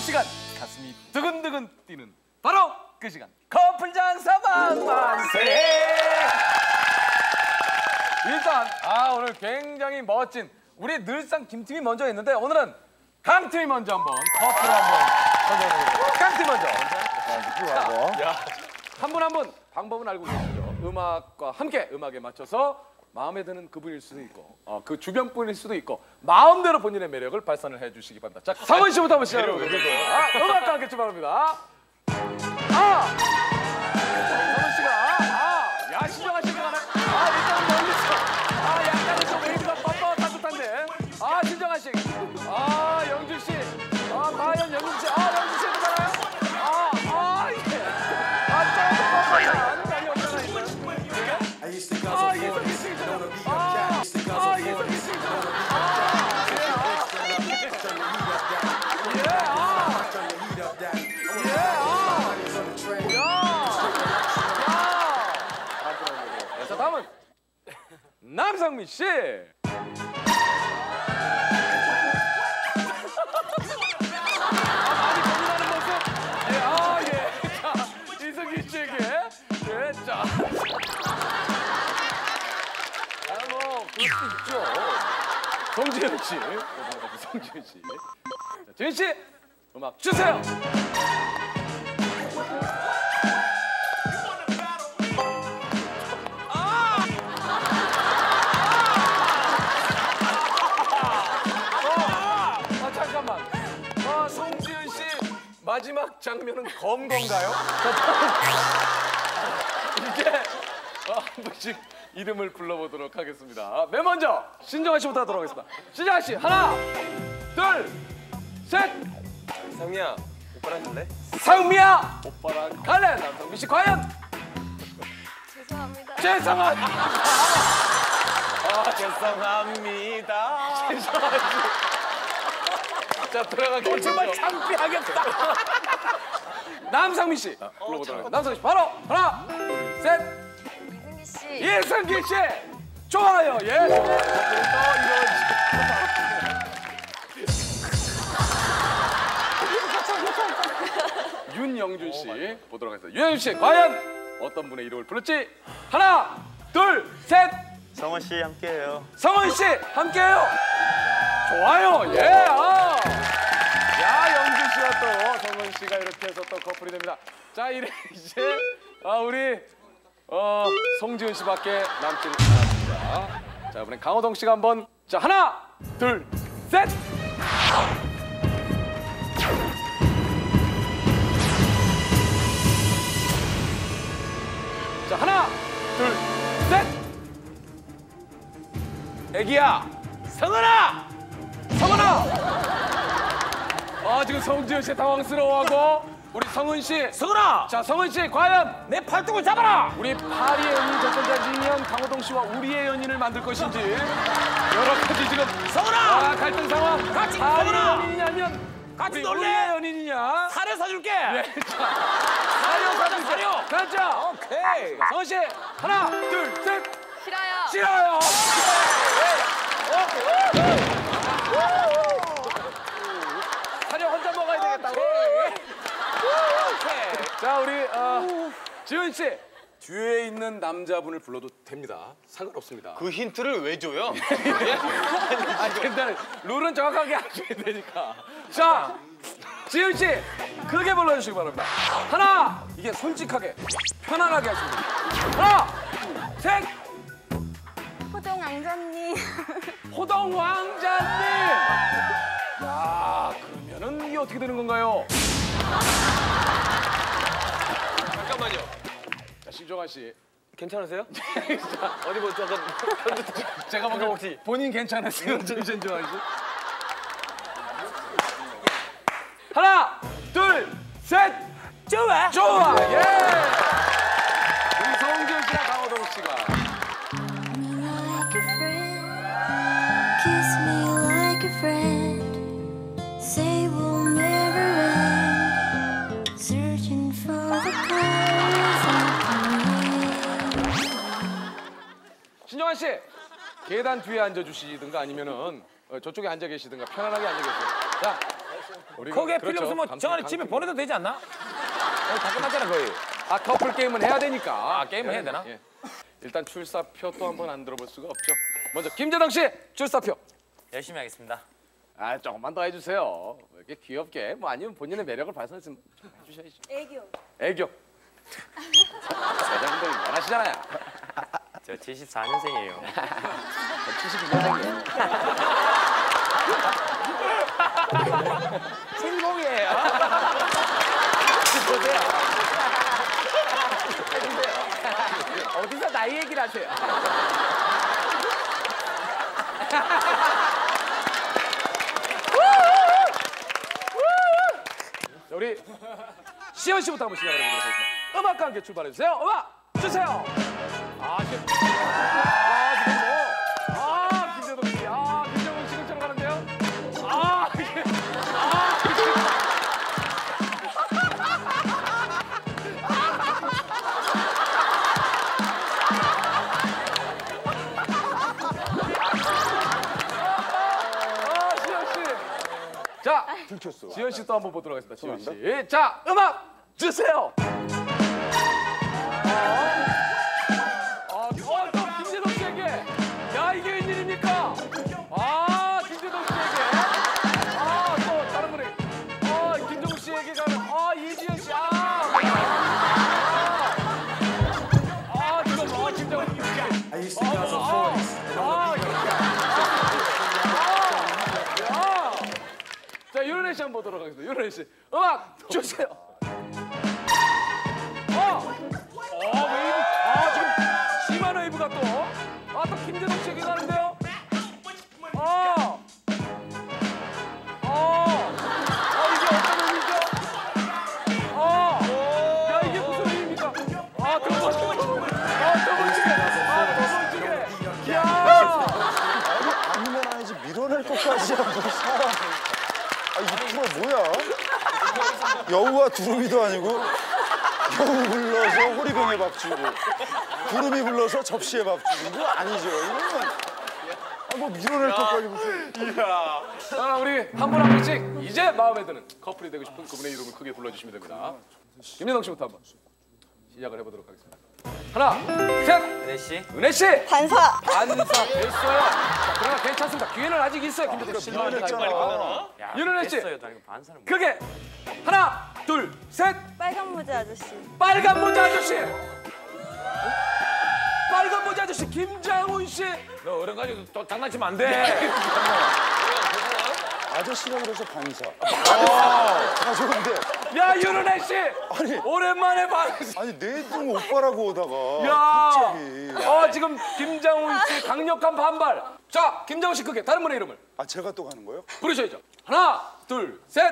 시간 가슴이 두근두근 뛰는 바로 그 시간 커플 장사 만만세. 일단 오늘 굉장히 멋진 우리 늘상 김팀이 먼저 했는데 오늘은 강팀이 먼저 한번 커플 한번 선정해보겠습니다. 강팀 먼저. 한 분 한 분 방법은 알고 계시죠? 음악과 함께 음악에 맞춰서 마음에 드는 그분일 수도 있고 그 주변 분일 수도 있고 마음대로 본인의 매력을 발산을 해주시기 바랍니다. 자, 성은 씨부터 한번 시작해보겠습니다. 음악과 함께 출발합니다. 성은 씨가 야 신정아 씨가 가네. 일단 멀리서 약간은 좀 웨이브가 뻣뻣한 듯한데 신정아 씨, 영준 씨, 과연 영준 씨, 영준 씨도 가나요? 이게 자, 다음은 남상민 씨. 많이 고민하는 모습. 자, 이승기 씨에게. 자. 그럴 수 있죠. 송지현 씨. 송지현 씨. 자, 지현 씨. 음악 주세요. 잠깐만. 송지현 씨 마지막 장면은 검 건가요? 이제 한 분씩 이름을 불러보도록 하겠습니다. 맨 먼저 신정아 씨부터 하도록 하겠습니다. 신정아 씨 하나, 둘, 셋. 상미야, 오빠랑 갈래? 상미야, 오빠랑 갈래. 남상민 씨 과연? 죄송합니다. 죄송합니다. 죄송합니다. 자, 들어가겠습니다. 정말 창피하겠다. 남상민 씨 불러보도록 하겠습니다. 남상민 씨 바로 하나, 둘, 셋. 이승기 씨. 이승기 씨 좋아요. 윤영준 씨 보도록 하겠습니다. 윤영준 씨 과연 어떤 분의 이름을 부를지 하나, 둘, 셋. 성원 씨 함께해요. 성원 씨 함께해요. 좋아요. 영준 씨와 또 성원 씨가 이렇게 해서 또 커플이 됩니다. 자, 이제 우리 송지은 씨밖에 남지 않았습니다. 자, 이번엔 강호동 씨가 한번 자 하나, 둘, 셋. 자, 하나, 둘, 셋. 애기야, 성은아, 지금 송지은 씨 당황스러워하고 우리 성은 씨, 성은아! 자, 성은 씨 과연 내 팔뚝을 잡아라! 우리 파리의 연인 접전자 인연 강호동 씨와 우리의 연인을 만들 것인지 여러 가지 지금 성은아! 갈등 상황. 같이 파리의 성은아! 연인이냐면 같이 우리 놀래? 우리의 연인이냐? 사료 사줄게! 네, 자, 사료. 가자. 오케이! 성은 씨 하나, 둘, 셋. 싫어요. 사료 혼자 먹어야 되겠다고. 자, 우리 지은 씨 뒤에 있는 남자분을 불러도 됩니다. 상관없습니다. 그 힌트를 왜 줘요? 일단 룰은 정확하게 하셔야 되니까. 자, 지은 씨 크게 불러주시기 바랍니다. 하나, 이게 솔직하게 편안하게 하시면 됩니다. 하나, 셋. 호동 왕자님. 호동 왕자님. 야, 그러면은 이게 어떻게 되는 건가요? 잠깐만요. 자, 신정아 씨. 괜찮으세요? 어디 뭐 잠깐 제가 보기엔 혹시 본인 괜찮으세요? 신정아 씨. 하나, 둘, 셋. 좋아! 좋아. 예. 우리 성지은 씨랑 강호동 씨가. Kiss me like a friend. Say we'll never end. Searching for the colors of the rain. 신정아 씨, 계단 뒤에 앉아 주시든가 아니면은 저쪽에 앉아 계시든가 편안하게 앉아 계세요. 자, 거기에 필요 그렇죠. 없으면 정한이 집에 보내도 되지 않나? 다 끝났잖아 거의. 아 커플 게임은 해야 되니까. 아, 게임은 해야 되나? 예. 일단 출사표 또 한번 안 들어볼 수가 없죠. 먼저 김재동 씨 출사표. 열심히 하겠습니다. 아 조금만 더 해주세요. 이렇게 귀엽게 뭐 아니면 본인의 매력을 발산했으면 해주셔야죠. 애교. 애교. 사장님들 원하시잖아요. 저 74년생이에요. 72년생이에요. 신공이에요. 보세요. 어디서 나이 얘기를 하세요? 자, 우리 시현 씨부터 한번 시작을 해보도록 하겠습니다. 음악과 함께 출발해 주세요. 음악 주세요. 지금 김재동 씨, 김재동 씨는 들어가는데요. 시현 씨. 자, 들켰어. 지현 씨 또 한번 보도록 하겠습니다. 지현 씨. 자, 음악 주세요. 또 김재동 씨에게. 야, 이게 웬일입니까? 김재동 씨에게. 또 다른 분에게. 김종우 씨에게 가는. 이지현 씨. 지금 김정우 자, 윤은혜 씨 한번 보도록 하겠습니다. 윤은혜 씨. 음악 주세요. 웨이브. 지금 심한 웨이브가 또. 또 김재동 씨에게 가는데요. 이게 어떤 의미죠? 야, 이게 무슨 의미입니까? 더 멋지게. 야! 아니면 아니지 밀어낼 것까지야 뭐 사람. 이 프로 뭐야? 여우와 두루미도 아니고 여우 불러서 호리병에 밥 주고 두루미 불러서 접시에 밥 주고 이거 아니죠. 이거는 뭐 밀어낼 것까지 무슨. 우리 한 분 한 분씩 이제 마음에 드는 커플이 되고 싶은 그분의 이름을 크게 불러주시면 됩니다. 김재동 씨부터 한번 시작을 해보도록 하겠습니다. 하나, 셋. 은혜 씨. 은혜 씨. 반사. 반사 됐어요. 자, 그러나 괜찮습니다. 기회는 아직 있어요. 김재동 씨. 밀어냈잖아. 윤은혜 씨. 됐어요. 나 이거 반사를 못. 크게 하나, 둘, 셋. 빨간 모자 아저씨. 빨간 모자 아저씨. 빨간 모자 아저씨 김장훈 씨. 너 어른 가지고 또 장난치면 안 돼. 아저씨라 그래서 반사. 좋은데. 야, 윤은혜 씨. 아니. 오랜만에 봤어. 아니 내 등 오빠라고 오다가 야. 갑자기. 지금 김장훈 씨 강력한 반발. 자, 김장훈 씨 크게 다른 분의 이름을 제가 또 가는 거예요? 부르셔야죠. 하나, 둘, 셋.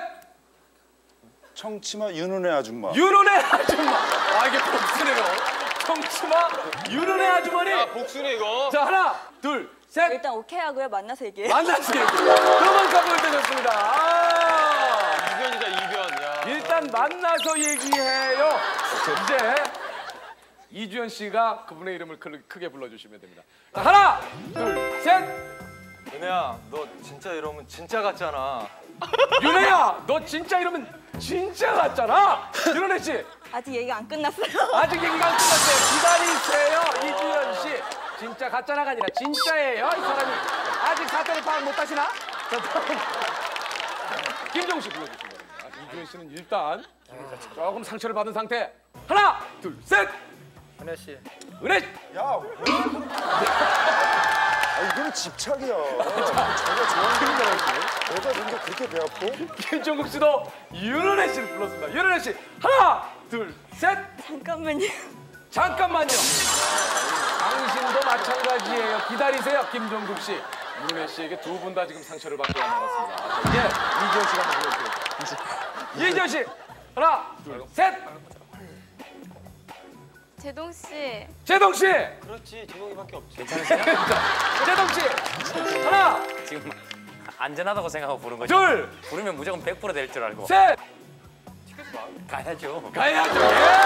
청치마 윤은혜 아줌마. 윤은혜 아줌마. 이게 복수네요. 청치마 윤은혜 아주머니. 복수네 이거. 자, 하나, 둘, 셋. 일단 오케이 하고요. 만나서 얘기해. 만나서 얘기. 그만 각오를 되셨습니다. 이변이다 이변. 야. 일단 만나서 얘기해요. 이제 이주연 씨가 그분의 이름을 크게 불러주시면 됩니다. 자, 하나, 둘, 셋. 은혜야, 너 진짜 이러면 진짜 같잖아. 윤혜야, 너 진짜 이러면 진짜 같잖아. 윤은혜 씨, 아직 얘기가 안 끝났어요. 아직 얘기가 안 끝났어요. 기다리세요, 이주연 씨. 진짜 가짜나가 아니라 진짜예요, 이 사람이. 아직 사건을 파악 못하시나? 자, 다음 김종우 씨 불러주시면 됩니다. 이주연 씨는 일단 조금 상처를 받은 상태. 하나, 둘, 셋. 은혜 씨. 은혜. 야, 이건 집착이야. 자기가 좋아하는 거 내가 뭔가 그렇게 배 아파? 김종국 씨도 윤은혜 씨를 불렀습니다. 윤은혜 씨, 하나, 둘, 셋. 잠깐만요. 잠깐만요. 당신도 마찬가지예요. 기다리세요, 김종국 씨. 윤은혜 씨에게 두 분 다 지금 상처를 받고 말았습니다. 자, 이제 이지연 씨가 한번 불러주세요. 이지연 씨, 하나, 둘, 셋. 제동 씨. 제동 씨. 그렇지, 제목이밖에 없지. 자, 제동 씨, 하나, 지금 안전하다고 생각하고 부른 거죠? 둘, 부르면 무조건 100%될 줄 알고. 셋. 가야죠. 가야죠.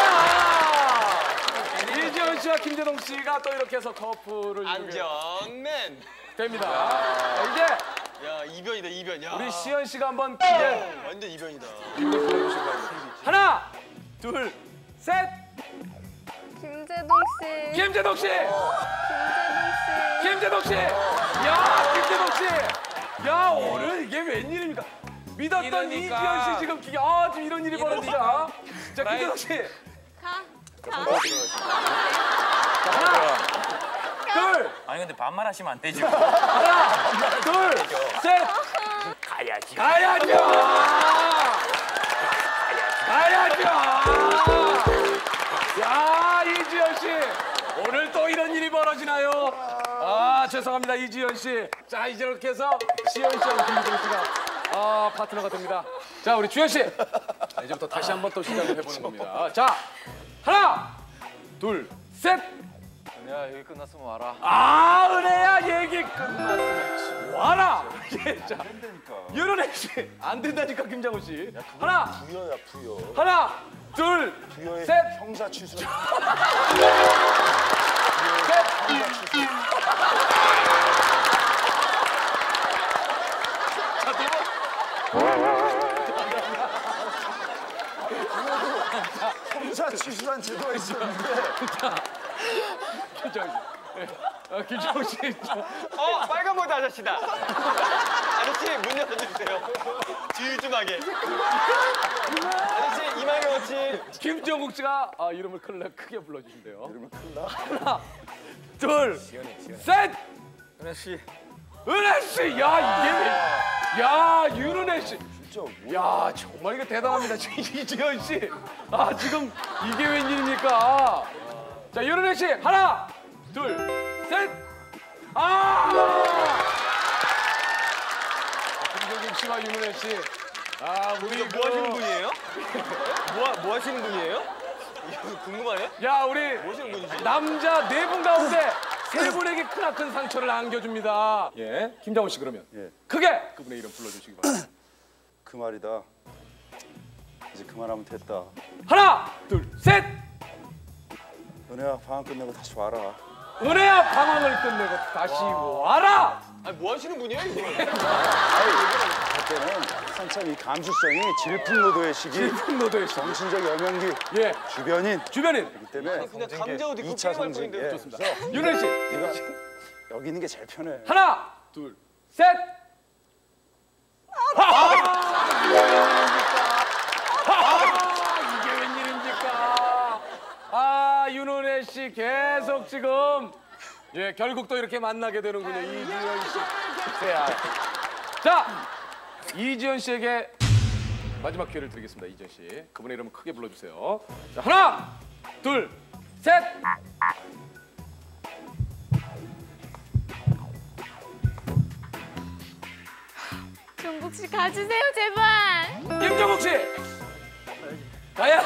예! 이지연 씨와 김재동 씨가 또 이렇게 해서 커플을 안정맨. 됩니다. 자, 이제 야 이변이다 이변. 야. 우리 시현 씨가 한번 크게 완전 이변이다. 불러주시기 바랍니다. 하나, 둘, 셋. 김재동 씨. 김재동 씨. 김재동 씨. 김재동 씨. 야, 김재동 씨. 야, 오늘 이게 웬일입니까? 믿었던 이러니까. 이지현 씨 지금 지금 이런 일이 벌어지자. 자, 김재동 씨. 가. 하나, 둘, 아니 근데 반말하시면 안 되죠. 하나, 둘, 셋. 가야지. 가야죠. 가야죠. 야, 이지현 씨. 오늘 또 이런 일이 벌어지나요? 아, 죄송합니다, 이지현 씨. 자, 이제 이렇게 해서 시현 씨하고 김재동 씨가 파트너가 됩니다. 자, 우리 주현 씨. 자, 이제부터 다시 한번 또 시작을 해보는 겁니다. 자, 하나, 둘, 셋. 야 여기 끝났으면 와라. 아, 은혜야, 얘기 끝났어. 와라. 예, 자, 윤은혜 씨. 안 된다니까, 김장훈 씨. 하나, 부여야 부여. 하나, 둘, 부여의 셋. 형사 취소. 셋. 형사 취소란 제도가 있었는데. 김장훈 씨. 네. 김장훈 씨. 빨간 머리 아저씨다. 아저씨 문 열어주세요. 주유주하게. 아저씨 이만경어치. 김정국 씨가 이름을 크게 불러주신대요. 이름을 하나, 둘, 셋. 은혜 씨. 은혜 씨, 야, 이게 왜? 야, 윤은혜 씨. 진짜 뭐. 야, 정말 이거 대단합니다. 이지현 씨. 지금 이게 웬일입니까? 자, 윤은혜 씨, 하나, 둘, 셋. 김정국 씨와 윤은혜 씨. 우리 뭐 하시는 분이에요? 뭐 하시는 분이에요? 이거 궁금하네. 야, 우리 뭐 하시는 분이지? 남자 4분 가운데 3분에게 크나큰 상처를 안겨줍니다. 예, 김장훈 씨 그러면 예. 크게 그분의 이름 불러주시기 바랍니다. 그 말이다. 이제 그만하면 됐다. 하나, 둘, 셋. 은혜야 방학 끝내고 다시 와라. 은혜야 방황을 끝내고 다시 와라. 아니 뭐 하시는 분이에요 이거? 그때는 한참 이 감수성이 질풍노도의 시기. 풍노도의 시. 정신적 여명기. 예, 주변인. 주변인 이 때문에 그냥 감자 옷 입고 2차 게임할 성징. 뿐인데. 좋습니다. 윤혜 씨, 네가 여기 있는 게 제일 편해. 하나, 둘, 셋. 이게 웬일입니까? 윤은혜 씨 계속 지금 결국 또 이렇게 만나게 되는군요. 이지현 씨. 자, 이지현 씨에게 마지막 기회를 드리겠습니다. 이지현 씨, 그분의 이름을 크게 불러주세요. 자, 하나, 둘, 셋. 정국 씨 가주세요 제발. 김정국 씨, 가야.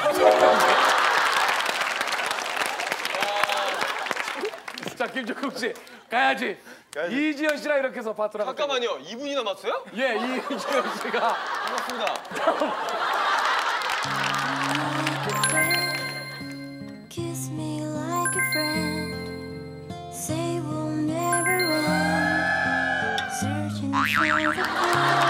자, 김정국 씨, 가야지. 이지현 씨랑 이렇게 해서 파트너가. 잠깐만요. 2분이 남았어요? 예, 이지현 씨가. 반갑습니다. Kiss me like a friend. Say we'll never end. Searching for the